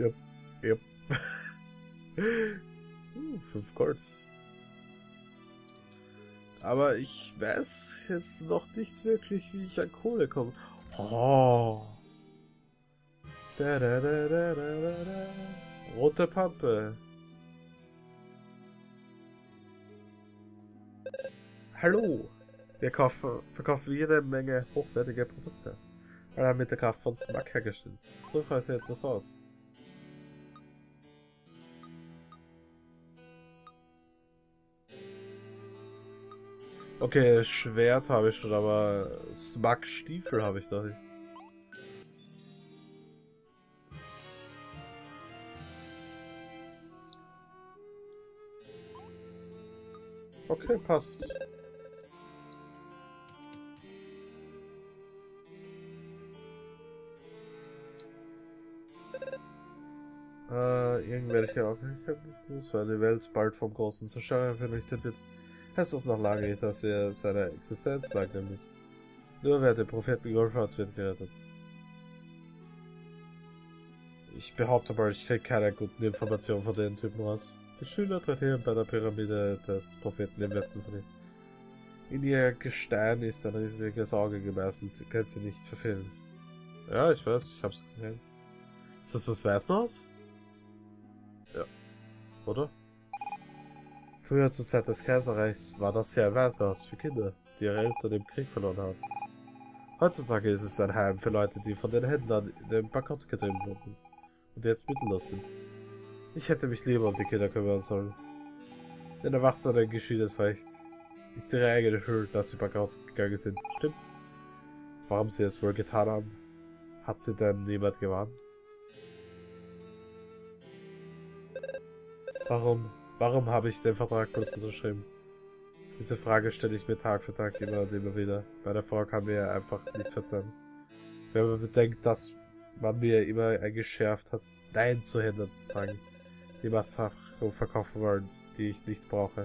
Yep. Yep. 5 Gold. Aber ich weiß jetzt noch nicht wirklich, wie ich an Kohle komme. Oh. Da, da, da, da, da, da. Rote Pampe. Hallo. Wir verkaufen jede Menge hochwertige Produkte. Allein mit der Kraft von Smack hergestellt. So schaut hier etwas aus. Okay, Schwert habe ich schon, aber Smack-Stiefel habe ich doch nicht. Okay, passt. Irgendwelche Aufmerksamkeit, weil die Welt bald vom großen Zerstörer vernichtet wird. Heißt das noch lange nicht, dass er seine Existenz leugnen nicht. Nur wer den Propheten geholfen hat, wird gerettet. Ich behaupte mal, ich kriege keine guten Informationen von den Typen raus. Die Schüler trainieren bei der Pyramide des Propheten im Westen von ihm. In ihr Gestein ist ein riesiges Auge gemeißelt, ihr könnt sie nicht verfehlen. Ja, ich weiß, ich hab's gesehen. Ist das Weißenhaus? Ja. Oder? Früher zur Zeit des Kaiserreichs war das hier ein Waisenhaus für Kinder, die ihre Eltern im Krieg verloren haben. Heutzutage ist es ein Heim für Leute, die von den Händlern in den Bankrott getrieben wurden und jetzt mittellos sind. Ich hätte mich lieber um die Kinder kümmern sollen. Den Erwachsenen geschieht es recht. Ist ihre eigene Schuld, dass sie bankrott gegangen sind, stimmt's? Warum sie es wohl getan haben? Hat sie denn niemand gewarnt? Warum habe ich den Vertrag bloß unterschrieben? Diese Frage stelle ich mir Tag für Tag immer und immer wieder. Meine Frau kann mir einfach nicht verzeihen. Wenn man bedenkt, dass man mir immer eingeschärft hat, Nein zu Händlern zu sagen, die Massachen verkaufen wollen, die ich nicht brauche.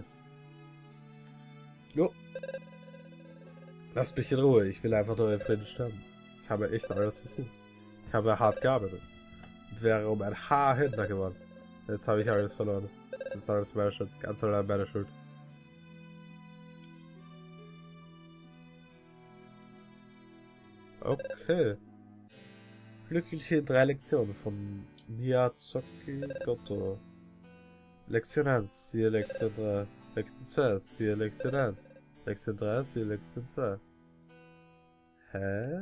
Jo. Lasst mich in Ruhe, ich will einfach nur in Frieden sterben. Ich habe echt alles versucht. Ich habe hart gearbeitet. Und wäre um ein Haar Händler geworden. Jetzt habe ich alles verloren. Das ist alles meine Schuld. Ganz allein meine Schuld. Okay. Glückliche 3 Lektionen von Miyazaki Goto. Lektion 1, siehe Lektion 3. Lektion 2, siehe Lektion 1. Lektion 3, siehe Lektion 2. Hä?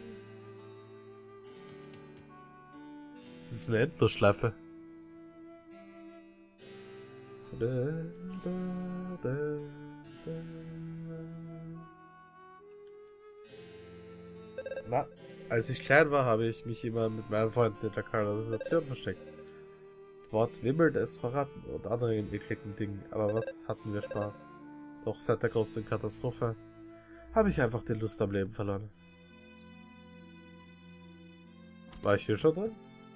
Das ist eine Endlosschleife. Na, als ich klein war, habe ich mich immer mit meinen Freunden in der Kanalisation versteckt. Dort wimmelt es vor Ratten und anderen ekligen Dingen, aber was hatten wir Spaß. Doch seit der großen Katastrophe habe ich einfach die Lust am Leben verloren. War ich hier schon drin?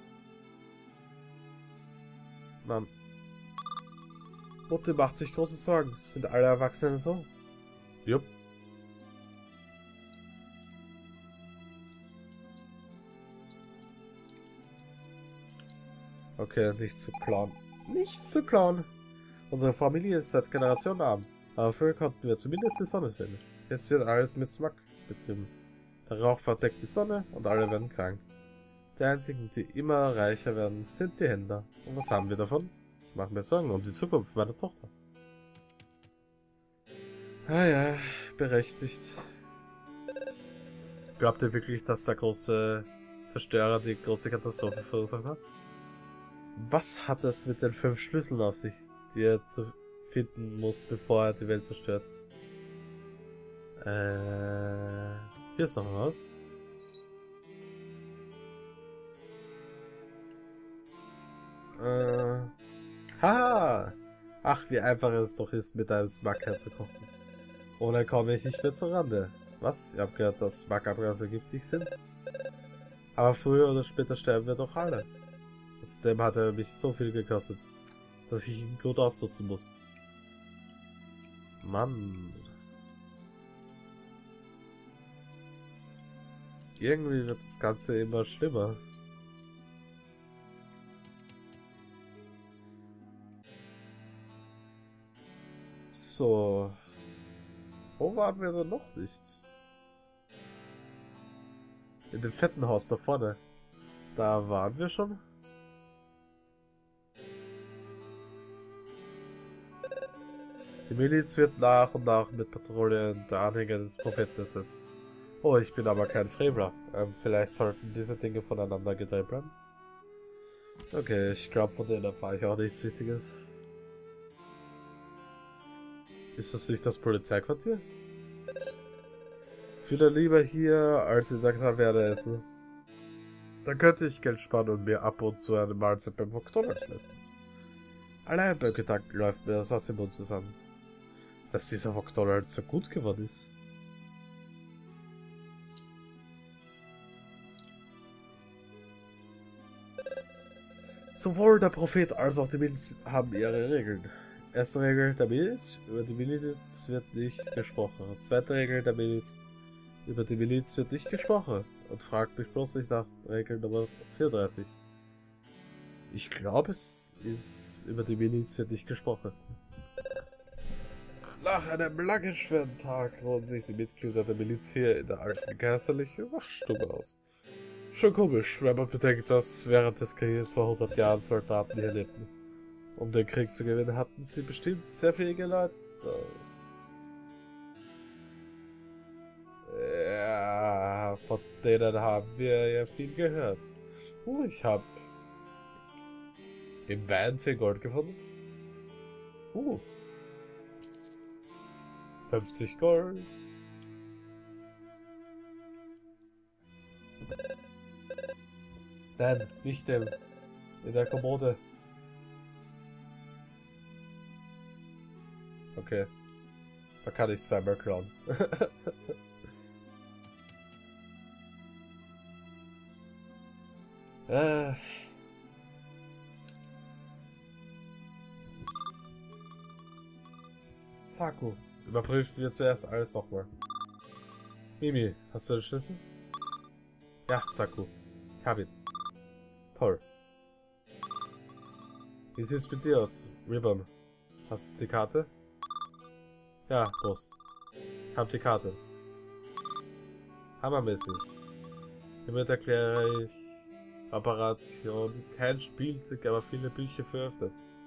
Mann. Mutti macht sich große Sorgen. Sind alle Erwachsenen so? Jupp. Okay, nichts zu klauen. Nichts zu klauen! Unsere Familie ist seit Generationen arm, aber früher konnten wir zumindest die Sonne sehen. Jetzt wird alles mit Smack betrieben. Der Rauch verdeckt die Sonne und alle werden krank. Die einzigen, die immer reicher werden, sind die Händler. Und was haben wir davon? Ich mache mir Sorgen um die Zukunft meiner Tochter. Ah ja, berechtigt. Glaubt ihr wirklich, dass der große Zerstörer die große Katastrophe verursacht hat? Was hat es mit den 5 Schlüsseln auf sich, die er zu finden muss, bevor er die Welt zerstört? Hier ist noch was. Ha! Ach, wie einfach es doch ist, mit einem Smack zu kochen. Ohne komme ich nicht mehr zur Rande. Was? Ihr habt gehört, dass Smack-Abrase giftig sind? Aber früher oder später sterben wir doch alle. Außerdem hat er mich so viel gekostet, dass ich ihn gut ausnutzen muss. Mann. Irgendwie wird das Ganze immer schlimmer. So. Wo waren wir denn noch nicht? In dem fetten Haus da vorne. Da waren wir schon. Die Miliz wird nach und nach mit Patrouillen der Anhänger des Propheten ersetzt. Oh, ich bin aber kein Frevler. Vielleicht sollten diese Dinge voneinander getrennt bleiben. Okay, ich glaube, von denen erfahre ich auch nichts Wichtiges. Ist das nicht das Polizeiquartier? Viele lieber hier, als in der Taverne essen. Dann könnte ich Geld sparen und mir ab und zu eine Mahlzeit beim McDonalds lassen. Allein beim Gedanken läuft mir das Wasser im Mund zusammen. Dass dieser McDonalds so gut geworden ist. Sowohl der Prophet als auch die Miliz haben ihre Regeln. Erste Regel der Miliz, über die Miliz wird nicht gesprochen. Zweite Regel der Miliz, über die Miliz wird nicht gesprochen. Und fragt mich bloß nicht nach Regel Nummer 34. Ich glaube, es ist über die Miliz wird nicht gesprochen. Nach einem langen, schweren Tag ruhen sich die Mitglieder der Miliz hier in der alten kaiserlichen Wachstube aus. Schon komisch, wenn man bedenkt, dass während des Krieges vor 100 Jahren Soldaten hier lebten. Um den Krieg zu gewinnen, hatten sie bestimmt sehr fähige Leute. Ja, von denen haben wir ja viel gehört. Ich habe im Van 10 Gold gefunden. 50 Gold. Nein, nicht dem. In der Kommode. Okay. Da kann ich zweimal klauen. Saku. Überprüfen wir zuerst alles nochmal. Mimi, hast du den Schlüssel? Ja, Saku. Ich hab ihn. Toll. Wie sieht's mit dir aus, Ribbon? Hast du die Karte? Ja, Boss. Ich hab die Karte. Hammermäßig. Hiermit erkläre ich Operation. Kein Spielzeug, aber viele Bücher für öffnet.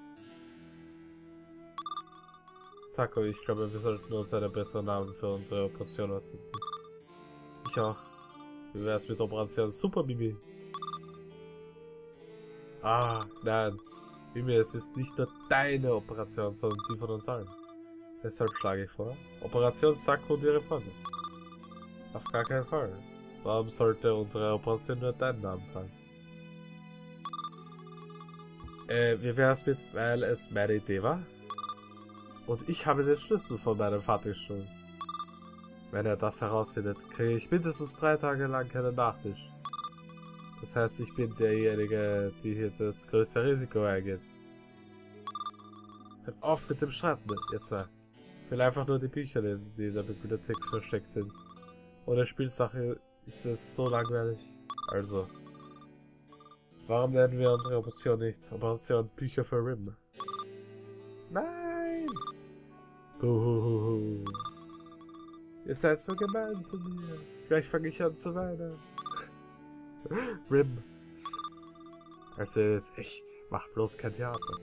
Sako, ich glaube, wir sollten uns einen besseren Namen für unsere Operation aussuchen. Ich auch. Wie wär's mit Operation Super Mimi? Ah, nein. Mimi, es ist nicht nur deine Operation, sondern die von uns allen. Deshalb schlage ich vor, Operation Sako und ihre Freunde. Auf gar keinen Fall. Warum sollte unsere Operation nur deinen Namen tragen? Wie wär's mit, weil es meine Idee war? Und ich habe den Schlüssel von meinem Vater gestohlen. Wenn er das herausfindet, kriege ich mindestens 3 Tage lang keinen Nachtisch. Das heißt, ich bin derjenige, die hier das größte Risiko eingeht. Hört auf mit dem Streiten, ihr zwei. Ich will einfach nur die Bücher lesen, die in der Bibliothek versteckt sind. Ohne Spielsache ist es so langweilig. Also. Warum nennen wir unsere Operation nicht Operation Bücher für Rim? Nein! Buhuhuhu. Ihr seid so gemein zu mir. Gleich fange ich an zu weinen. Rim. Also ist echt. Mach bloß kein Theater.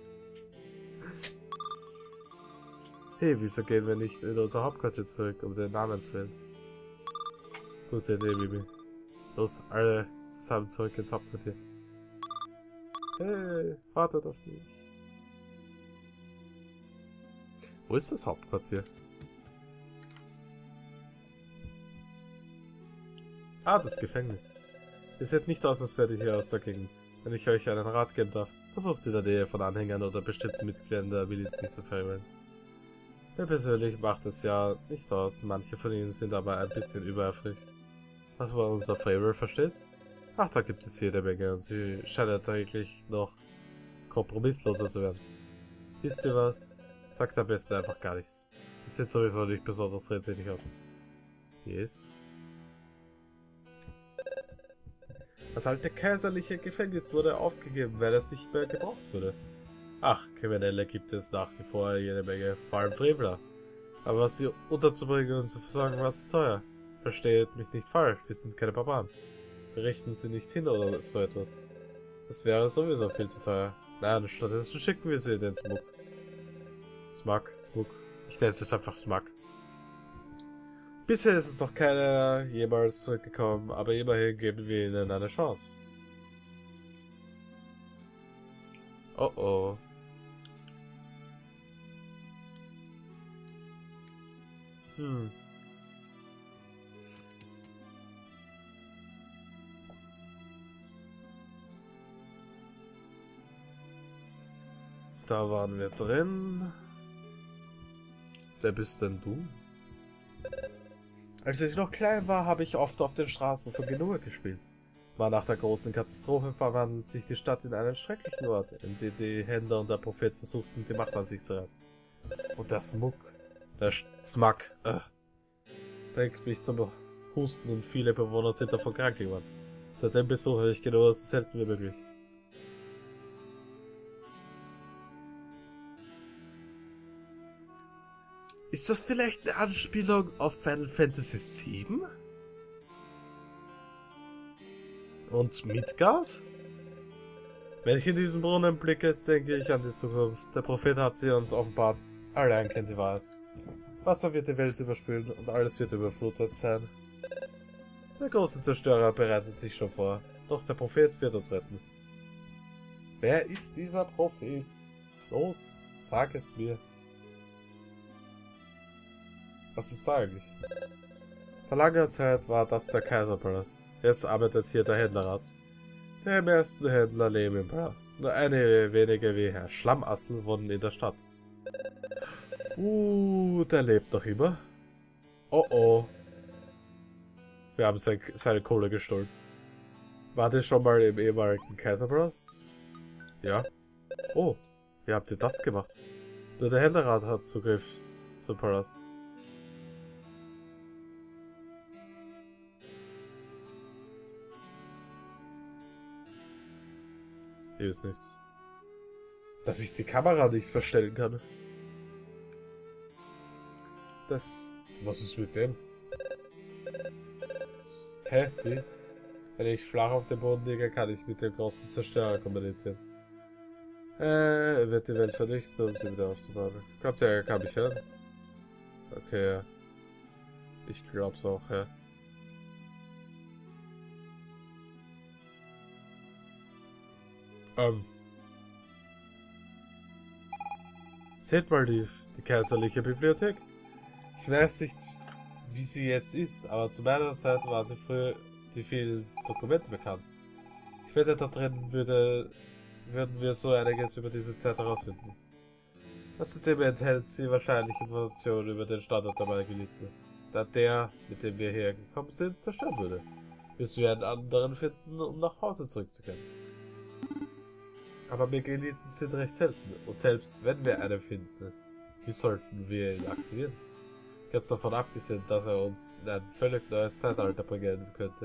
Hey, wieso gehen wir nicht in unser Hauptquartier zurück, um den Namen zu wählen? Gute Idee, Bibi. Los, alle zusammen zurück ins Hauptquartier. Hey, wartet auf mich. Wo ist das Hauptquartier? Ah, das Gefängnis. Ihr seht nicht aus, als wärt ihr hier aus der Gegend. Wenn ich euch einen Rat geben darf, versucht in der Nähe von Anhängern oder bestimmten Mitgliedern der Miliz nicht zu verhindern. Mir persönlich macht es ja nicht aus, manche von ihnen sind aber ein bisschen übereifrig. Was man unter Favor versteht? Ach, da gibt es jede Menge und sie scheint täglich noch kompromissloser zu werden. Wisst ihr was? Sagt am besten einfach gar nichts. Das sieht sowieso nicht besonders redselig aus. Yes. Das alte kaiserliche Gefängnis wurde aufgegeben, weil es nicht mehr gebraucht wurde. Ach, Kriminelle gibt es nach wie vor jede Menge, vor allem Frevler. Aber sie unterzubringen und zu versorgen war zu teuer. Versteht mich nicht falsch, wir sind keine Barbaren. Wir richten sie nicht hin oder so etwas. Das wäre sowieso viel zu teuer. Nein, stattdessen schicken wir sie in den Smug. Smug. Ich nenne es einfach Smug. Bisher ist es noch keiner jemals zurückgekommen, aber immerhin geben wir ihnen eine Chance. Oh oh. Da waren wir drin. Wer bist denn du? Als ich noch klein war, habe ich oft auf den Straßen von Genua gespielt. Mal nach der großen Katastrophe verwandelt sich die Stadt in einen schrecklichen Ort, in dem die Händler und der Prophet versuchten, die Macht an sich zu reißen. Und der Smug, Smug, bringt mich zum Husten und viele Bewohner sind davon krank geworden. Seitdem besuche ich Genua so selten wie möglich. Ist das vielleicht eine Anspielung auf Final Fantasy VII? Und Midgard? Wenn ich in diesen Brunnen blicke, denke ich an die Zukunft. Der Prophet hat sie uns offenbart. Allein kennt die Wahrheit. Wasser wird die Welt überspülen und alles wird überflutet sein. Der große Zerstörer bereitet sich schon vor. Doch der Prophet wird uns retten. Wer ist dieser Prophet? Los, sag es mir. Was ist da eigentlich? Vor langer Zeit war das der Kaiserpalast. Jetzt arbeitet hier der Händlerrat. Die meisten Händler leben im Palast. Nur einige wenige wie Herr Schlammassel wohnen in der Stadt. Der lebt noch immer. Oh oh. Wir haben seine Kohle gestohlen. War das schon mal im ehemaligen Kaiserpalast? Ja. Oh, wie habt ihr das gemacht? Nur der Händlerrat hat Zugriff zum Palast. Hier ist nichts. Dass ich die Kamera nicht verstellen kann. Das... Was ist mit dem? Hä? Wie? Wenn ich flach auf dem Boden liege, kann ich mit dem großen Zerstörer kommunizieren. Er wird die Welt vernichten, um sie wieder aufzubauen. Glaubt ihr, er kann mich hören? Okay, ja. Ich glaub's auch, ja. Seht mal die kaiserliche Bibliothek. Ich weiß nicht, wie sie jetzt ist, aber zu meiner Zeit war sie früher die vielen Dokumente bekannt. Ich wette, da drin würden wir so einiges über diese Zeit herausfinden. Außerdem enthält sie wahrscheinlich Informationen über den Standort der Margeliten, da der, mit dem wir hergekommen sind, zerstört wurde. Müssen wir einen anderen finden, um nach Hause zurückzukehren. Aber Megaliten sind recht selten, und selbst wenn wir einen finden, wie sollten wir ihn aktivieren? Ganz davon abgesehen, dass er uns in ein völlig neues Zeitalter bringen könnte.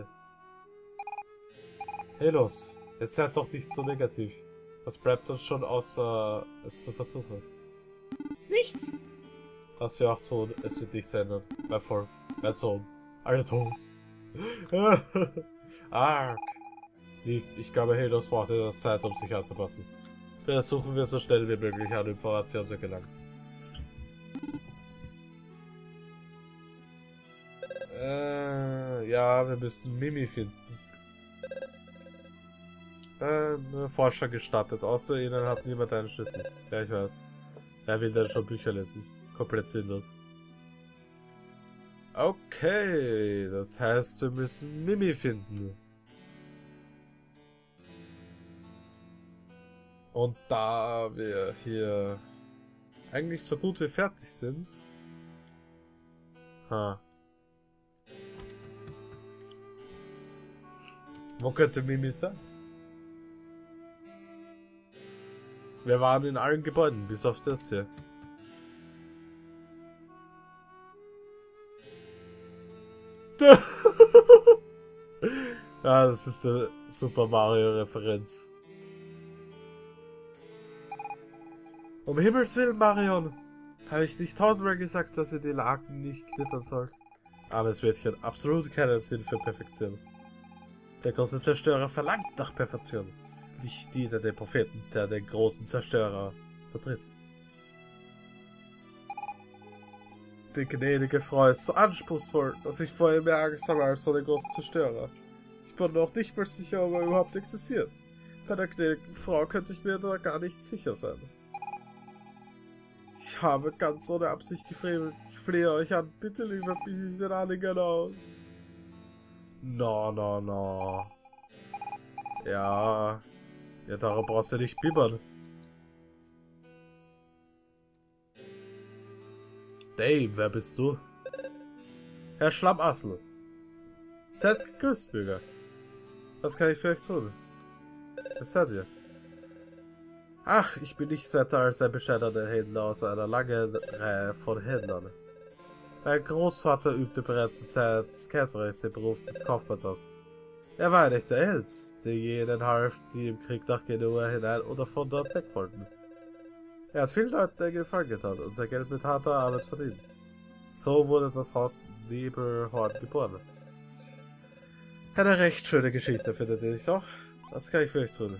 Hey los, jetzt seid doch nicht so negativ. Was bleibt uns schon außer es zu versuchen? Nichts! Was wir auch tun, es wird nichts ändern. Mein Volk, mein Sohn, alle tot. Arg! Ich glaube, Helos braucht etwas Zeit, um sich anzupassen. Versuchen wir so schnell wie möglich an Informationen zu gelangen. Ja, wir müssen Mimi finden. Forscher gestattet. Außer ihnen hat niemand einen Schlüssel. Ja, ich weiß. Wer will denn schon Bücher lesen? Komplett sinnlos. Okay, das heißt, wir müssen Mimi finden. Und da wir hier eigentlich so gut wie fertig sind. Wo könnte Mimi sein? Wir waren in allen Gebäuden, bis auf das hier. Ja, das ist der Super Mario Referenz. Um Himmels Willen, Marion! Habe ich nicht tausendmal gesagt, dass ihr die Laken nicht knittern sollt? Armes Mädchen, absolut keinen Sinn für Perfektion. Der große Zerstörer verlangt nach Perfektion. Nicht die der Propheten, der den großen Zerstörer vertritt. Die gnädige Frau ist so anspruchsvoll, dass ich vor ihr mehr Angst habe als vor dem großen Zerstörer. Ich bin noch nicht mal sicher, ob er überhaupt existiert. Bei der gnädigen Frau könnte ich mir da gar nicht sicher sein. Ich habe ganz ohne Absicht gefremelt. Ich flehe euch an, bitte liefert mich nicht den Anhängern aus. No. Ja, darum brauchst du nicht bibbern. Dave, wer bist du? Herr Schlamassel. Seid gegrüßt, Bürger. Was kann ich für euch tun? Was seid ihr? Ach, ich bin nicht so älter als ein bescheidener Händler aus einer langen Reihe von Händlern. Mein Großvater übte bereits zur Zeit des Kaiserreichs den Beruf des Kaufmanns aus. Er war ein echter Held, der jenen half, die im Krieg nach Genua hinein oder von dort weg wollten. Er hat vielen Leuten einen Gefallen getan und sein Geld mit harter Arbeit verdient. So wurde das Haus Nebelhorn geboren. Eine recht schöne Geschichte, findet ihr nicht auch? Was kann ich für euch tun?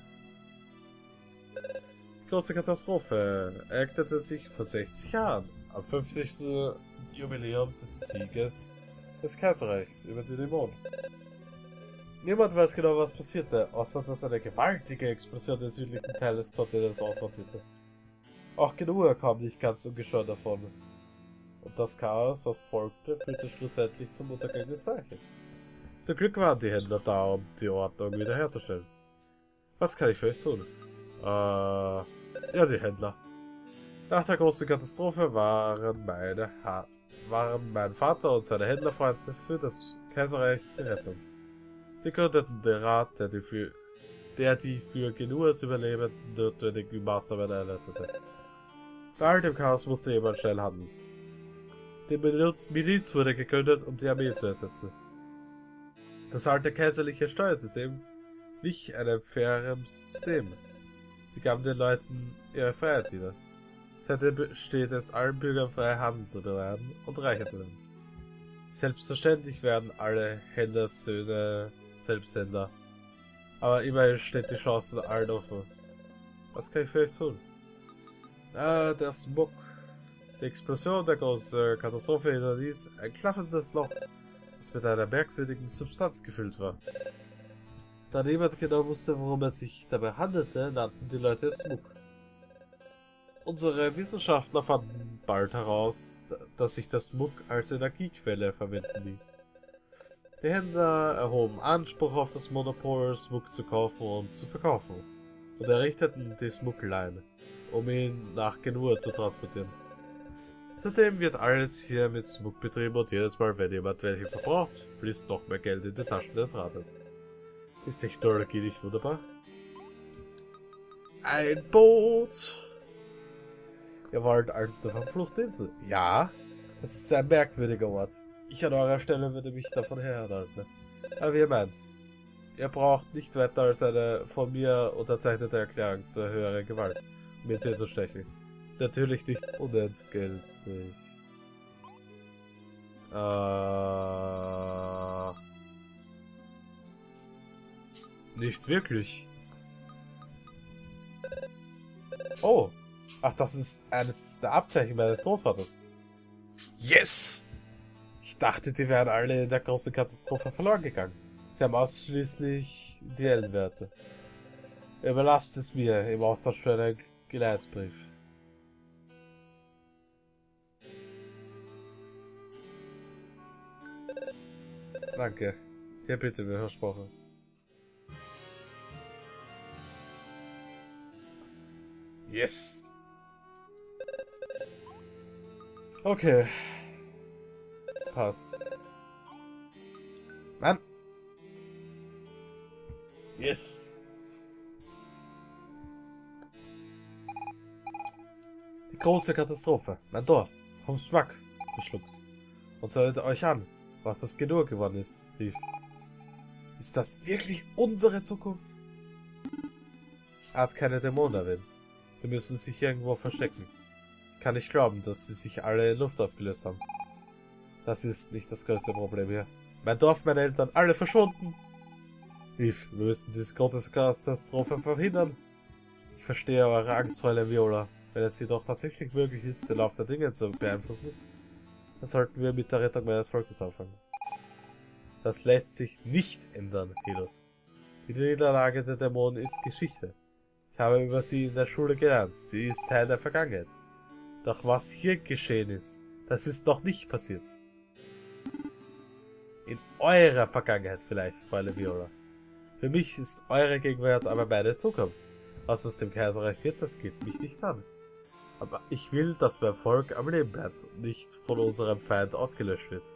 Die große Katastrophe ereignete sich vor 60 Jahren, am 50. Jubiläum des Sieges des Kaiserreichs über die Dämonen. Niemand weiß genau, was passierte, außer dass eine gewaltige Explosion des südlichen Teils des Kontinents ausrottierte. Auch Genua kam nicht ganz ungeschoren davon. Und das Chaos, was folgte, führte schlussendlich zum Untergang des Reiches. Zum Glück waren die Händler da, um die Ordnung wiederherzustellen. Was kann ich für euch tun? Ja, die Händler. Nach der großen Katastrophe waren mein Vater und seine Händlerfreunde für das Kaiserreich die Rettung. Sie gründeten den Rat, der die für Genuas Überleben notwendigen Maßnahmen einleitete. Bei all dem Chaos musste jemand schnell handeln. Die Miliz wurde gegründet, um die Armee zu ersetzen. Das alte kaiserliche Steuersystem wich einem fairen System. Sie gaben den Leuten ihre Freiheit wieder. Seitdem besteht es allen Bürgern frei, Handel zu betreiben und reicher zu werden. Selbstverständlich werden alle Händlersöhne Selbsthändler. Aber immerhin steht die Chance allen offen. Was kann ich für euch tun? Der Smog. Die Explosion der großen Katastrophe hinterließ ein klaffendes Loch, das mit einer merkwürdigen Substanz gefüllt war. Da niemand genau wusste, worum es sich dabei handelte, nannten die Leute es Smog. Unsere Wissenschaftler fanden bald heraus, dass sich das Smog als Energiequelle verwenden ließ. Die Händler erhoben Anspruch auf das Monopol, Smog zu kaufen und zu verkaufen, und errichteten die Smog-Line, um ihn nach Genua zu transportieren. Seitdem wird alles hier mit Smog betrieben und jedes Mal, wenn jemand welche verbraucht, fließt noch mehr Geld in die Taschen des Rates. Ist Technologie nicht wunderbar? Ein Boot! Ihr wollt also zur Verfluchtinsel? Ja, es ist ein merkwürdiger Ort. Ich an eurer Stelle würde mich davon herhalten. Aber wie ihr meint, ihr braucht nicht weiter als eine von mir unterzeichnete Erklärung zur höheren Gewalt, um ihn zu stechen. Natürlich nicht unentgeltlich. Nicht wirklich. Oh. Ach, das ist eines der Abzeichen meines Großvaters. Yes! Ich dachte, die wären alle in der großen Katastrophe verloren gegangen. Sie haben ausschließlich die Ellenwerte. Überlasst es mir im Austausch für einen Geleitsbrief. Danke. Hier bitte, mir versprochen. Yes! Okay. Passt. Mann! Yes! Die große Katastrophe. Mein Dorf. Vom Smog geschluckt. Und seht euch an, was das Genua geworden ist, rief. Ist das wirklich unsere Zukunft? Er hat keine Dämonen erwähnt. Sie müssen sich irgendwo verstecken. Ich kann nicht glauben, dass sie sich alle in Luft aufgelöst haben. Das ist nicht das größte Problem hier. Mein Dorf, meine Eltern, alle verschwunden. Eve, wir müssen diese große Katastrophe verhindern. Ich verstehe eure Angst, Fräulein Viola. Wenn es jedoch tatsächlich möglich ist, den Lauf der Dinge zu beeinflussen, dann sollten wir mit der Rettung meines Volkes anfangen. Das lässt sich nicht ändern, Helos. Die Niederlage der Dämonen ist Geschichte. Ich habe über sie in der Schule gelernt. Sie ist Teil der Vergangenheit. Doch was hier geschehen ist, das ist noch nicht passiert. In eurer Vergangenheit vielleicht, Fräulein Viola. Für mich ist eure Gegenwart aber meine Zukunft. Was aus dem Kaiserreich wird, das geht mich nichts an. Aber ich will, dass mein Volk am Leben bleibt und nicht von unserem Feind ausgelöscht wird.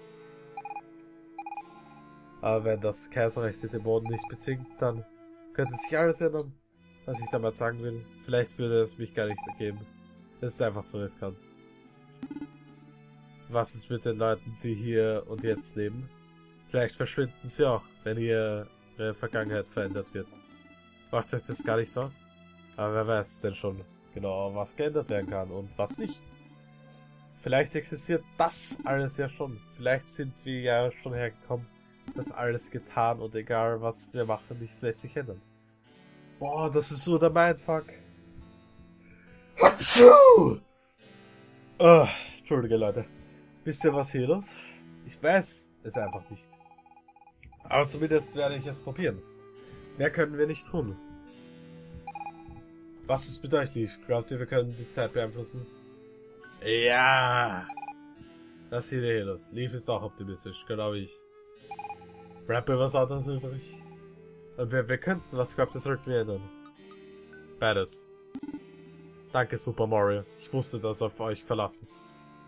Aber wenn das Kaiserreich die Dämonen nicht bezwingt, dann könnte sich alles ändern. Was ich damit sagen will, vielleicht würde es mich gar nicht ergeben. Es ist einfach so riskant. Was ist mit den Leuten, die hier und jetzt leben? Vielleicht verschwinden sie auch, wenn ihre Vergangenheit verändert wird. Macht euch das gar nichts aus? Aber wer weiß denn schon genau, was geändert werden kann und was nicht. Vielleicht existiert das alles ja schon. Vielleicht sind wir ja schon hergekommen, das alles getan und egal was wir machen, nichts lässt sich ändern. Boah, das ist so der Mindfuck. Entschuldige Leute. Wisst ihr was hier los? Ich weiß es einfach nicht. Aber zumindest werde ich es probieren. Mehr können wir nicht tun. Was ist mit euch, Leaf? Glaubt ihr, wir können die Zeit beeinflussen? Ja! Das sieht hier los. Leaf ist auch optimistisch, genau wie ich. Bleibt mir was anderes übrig? Und wir könnten, was glaubt ihr, sollten wir ändern? Beides. Danke, Super Mario. Ich wusste, dass auf euch verlassen ist.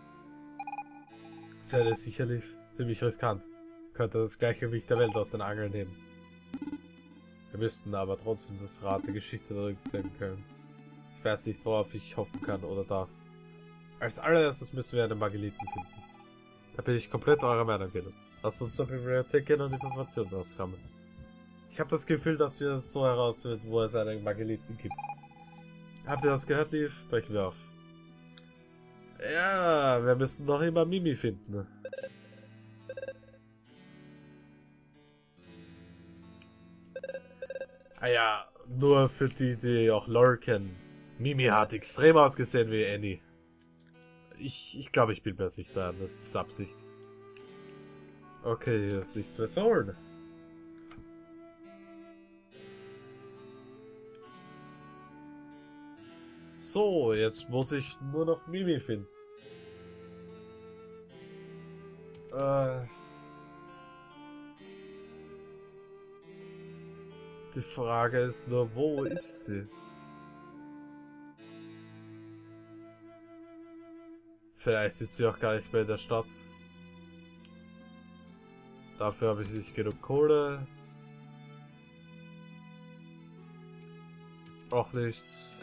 Seid ihr sicher, Leaf? Ziemlich riskant. Könnte das Gleichgewicht der Welt aus den Angeln nehmen. Wir müssten aber trotzdem das Rad der Geschichte zurückziehen können. Ich weiß nicht, worauf ich hoffen kann oder darf. Als allererstes müssen wir einen Mageliten finden. Da bin ich komplett eurer Meinung, Gelos. Lasst uns zur Bibliothek gehen und Informationen rauskommen. Ich habe das Gefühl, dass wir so herausfinden, wo es einen Mageliten gibt. Habt ihr das gehört, Leaf? Brechen wir auf. Ja, wir müssen noch immer Mimi finden. Ah ja, nur für die, die auch LOL kennen. Mimi hat extrem ausgesehen wie Annie. Ich glaube, ich bilde mir das nicht ein. Das ist Absicht. Okay, hier ist nichts mehr zu holen. So, jetzt muss ich nur noch Mimi finden. Die Frage ist nur, wo ist sie? Vielleicht ist sie auch gar nicht mehr in der Stadt. Dafür habe ich nicht genug Kohle. Auch nicht.